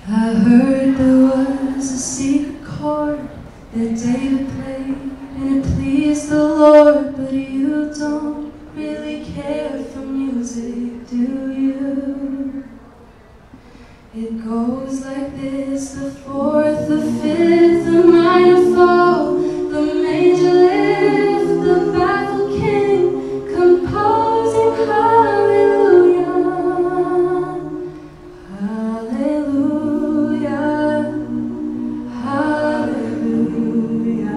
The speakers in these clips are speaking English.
I heard there was a secret chord that David played, and it pleased the Lord. But you don't really care for music, do you? It goes like this: the fourth, the fifth, the minor fall, the major lift, the baffled king, composing hallelujah, hallelujah, hallelujah,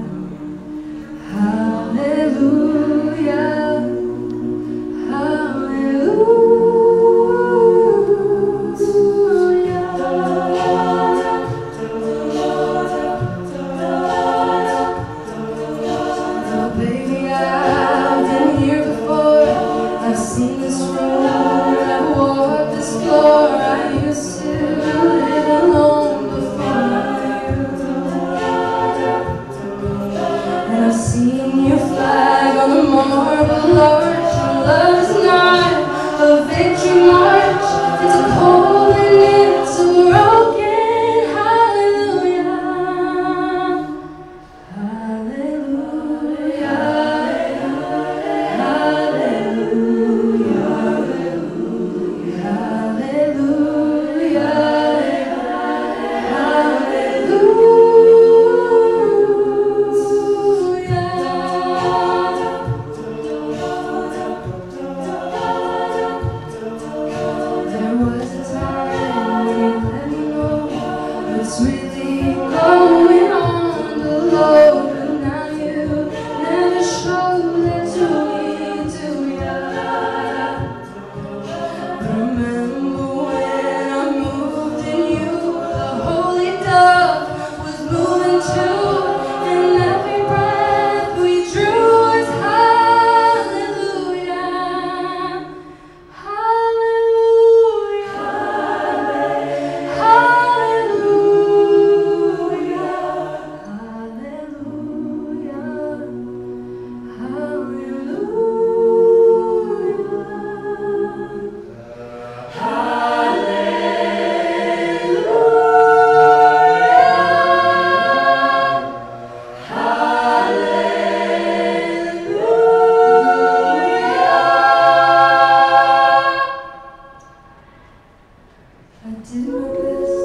hallelujah, hallelujah. I've seen this room, I've walked this floor. I used to live alone before you, and I've seen your flag on the marble arch. Your love is not a victory march, it's a cold and it's a broken hallelujah, hallelujah, hallelujah. It's really going on below, but now you never show that to me, do ya? Remember when I moved in you, the holy dove was moving too, and every breath we drew was hallelujah, hallelujah, hallelujah. I did my best.